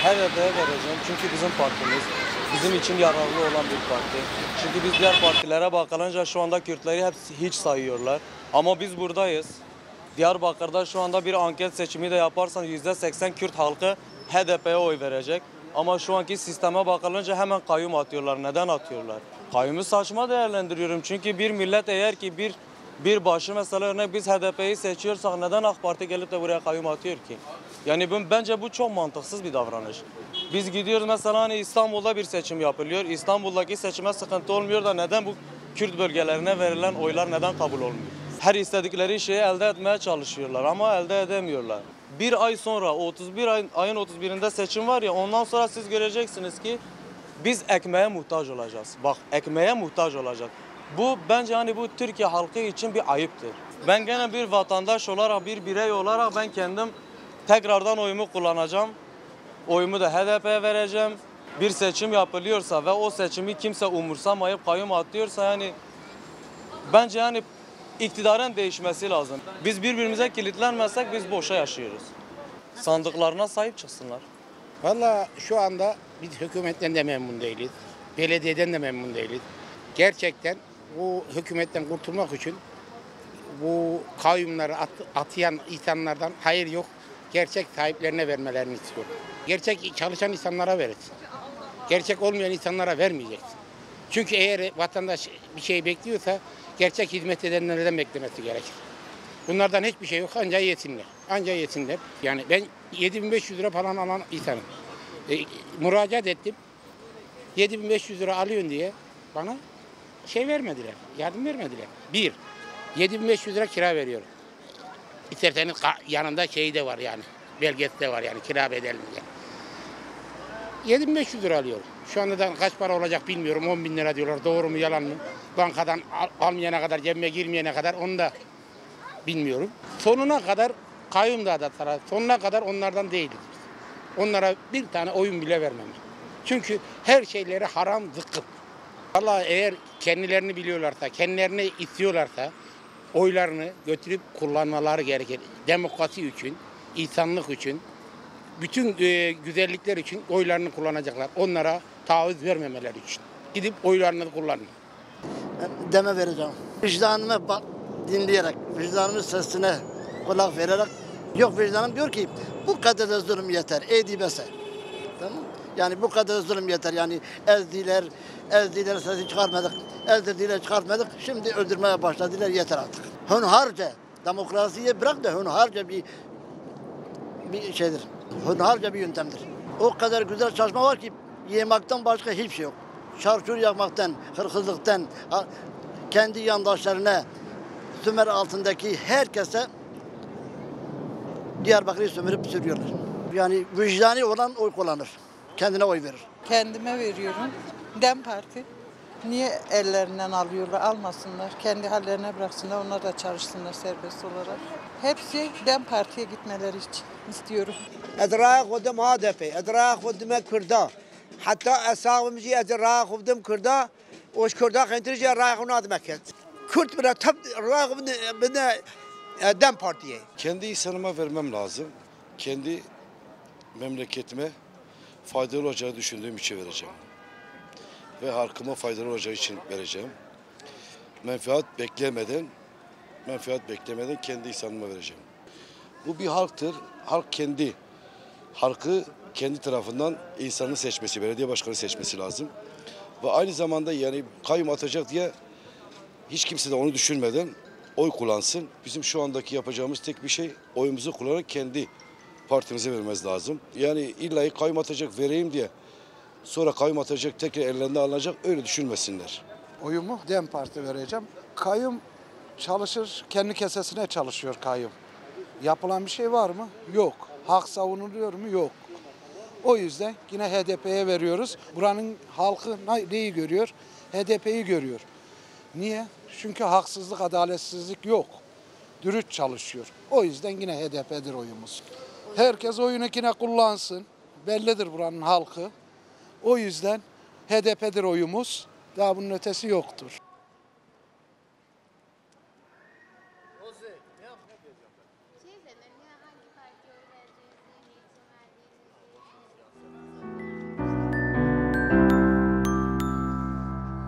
HDP'ye vereceğim çünkü bizim partimiz, bizim için yararlı olan bir parti. Çünkü biz diğer partilere bakılınca şu anda Kürtleri hepsi hiç sayıyorlar. Ama biz buradayız. Diyarbakır'da şu anda bir anket seçimi de yaparsan %80 Kürt halkı HDP'ye oy verecek. Ama şu anki sisteme bakılınca hemen kayyum atıyorlar. Neden atıyorlar? Kayyumu saçma değerlendiriyorum. Çünkü bir millet eğer ki bir başı mesela örnek biz HDP'yi seçiyorsak neden AK Parti gelip de buraya kayyum atıyor ki? Yani bence bu çok mantıksız bir davranış. Biz gidiyoruz mesela hani İstanbul'da bir seçim yapılıyor. İstanbul'daki seçime sıkıntı olmuyor da neden bu Kürt bölgelerine verilen oylar neden kabul olmuyor? Her istedikleri şeyi elde etmeye çalışıyorlar ama elde edemiyorlar. Bir ay sonra 31 ayın 31'inde seçim var ya ondan sonra siz göreceksiniz ki biz ekmeğe muhtaç olacağız. Bak ekmeğe muhtaç olacak. Bu bence hani bu Türkiye halkı için bir ayıptır. Ben gene bir vatandaş olarak bir birey olarak ben kendim tekrardan oyumu kullanacağım. Oyumu da HDP'ye vereceğim. Bir seçim yapılıyorsa ve o seçimi kimse umursamayıp kayyum atıyorsa yani bence yani iktidarın değişmesi lazım. Biz birbirimize kilitlenmezsek biz boşa yaşıyoruz. Sandıklarına sahip çıksınlar. Valla şu anda biz hükümetten de memnun değiliz. Belediyeden de memnun değiliz. Gerçekten bu hükümetten kurtulmak için bu kayyumları atayan insanlardan hayır yok. Gerçek sahiplerine vermelerini istiyorum. Gerçek çalışan insanlara verirsin. Gerçek olmayan insanlara vermeyeceksin. Çünkü eğer vatandaş bir şey bekliyorsa gerçek hizmet edenlerden beklemesi gerekir. Bunlardan hiçbir şey yok ancak yesinler. Ancak yesinler. Yani ben 7.500 lira falan alan insanım. Müracaat ettim. 7.500 lira alıyorsun diye bana şey vermediler. Yardım vermediler. 7.500 lira kira veriyorum. İsterseniz yanında şey de var yani. Belgesi de var yani kira bedelli diye. 7.500 lira alıyorum. Şu anda da kaç para olacak bilmiyorum. 10.000 lira diyorlar. Doğru mu yalan mı? Bankadan almayana kadar, cebime girmeyene kadar onu da bilmiyorum. Sonuna kadar kayyumda da taraf. Sonuna kadar onlardan değiliz. Onlara bir tane oyun bile vermem. Çünkü her şeyleri haram zıkkım. Vallahi eğer kendilerini biliyorlarsa, kendilerini istiyorlarsa oylarını götürüp kullanmaları gerekir. Demokrasi için, insanlık için, bütün güzellikler için oylarını kullanacaklar. Onlara taviz vermemeleri için. Gidip oylarını kullanın. Deme vereceğim. Vicdanımı dinleyerek, vicdanımın sesine kulak vererek, yok vicdanım diyor ki bu kadar da zulüm yeter, edibese. Tamam. Yani bu kadar zulüm yeter. Yani ezdiler sesi çıkarmadık, ezdirdiler çıkartmadık. Şimdi öldürmeye başladılar yeter artık. Hunharca, demokrasiyi bırak da hunharca bir şeydir. Hunharca bir yöntemdir. O kadar güzel çalışma var ki yemekten başka hiçbir şey yok. Çarçur yakmaktan, hırsızlıktan, kendi yandaşlarına, Sümer altındaki herkese Diyarbakır'ı sömürüp sürüyorlar. Yani vicdani olan oy kullanır. Kendine oy verir. Kendime veriyorum. DEM Parti. Niye ellerinden alıyorlar? Almasınlar. Kendi hallerine bıraksınlar. Onlar da çalışsınlar serbest olarak. Hepsi DEM Parti'ye gitmeleri için istiyorum. ادراك خودم هادفه ادراك خودم کرده حتی اساقم جی ادراك خودم کرده وش کرده خنتر جی راه خوناد مکت Kürt bile tab rağ bine DEM Parti'ye. Kendi insanıma vermem lazım. Kendi memleketime faydalı olacağını düşündüğüm için vereceğim. Ve halkıma faydalı olacağı için vereceğim. Menfaat beklemeden kendi insanıma vereceğim. Bu bir halktır. Halkı kendi tarafından insanı seçmesi, belediye başkanı seçmesi lazım. Ve aynı zamanda yani kayyum atacak diye hiç kimse de onu düşünmeden oy kullansın. Bizim şu andaki yapacağımız tek bir şey oyumuzu kullanarak kendi partimize vermemiz lazım. Yani illa kayyum atacak vereyim diye sonra kayyum atacak tekrar ellerinde alınacak öyle düşünmesinler. Oyumu DEM Parti vereceğim. Kayyum çalışır, kendi kesesine çalışıyor kayyum. Yapılan bir şey var mı? Yok. Hak savunuluyor mu? Yok. O yüzden yine HDP'ye veriyoruz. Buranın halkı neyi görüyor? HDP'yi görüyor. Niye? Çünkü haksızlık, adaletsizlik yok. Dürüst çalışıyor. O yüzden yine HDP'dir oyumuz. Herkes oyunu yine kullansın. Bellidir buranın halkı. O yüzden HDP'dir oyumuz. Daha bunun ötesi yoktur.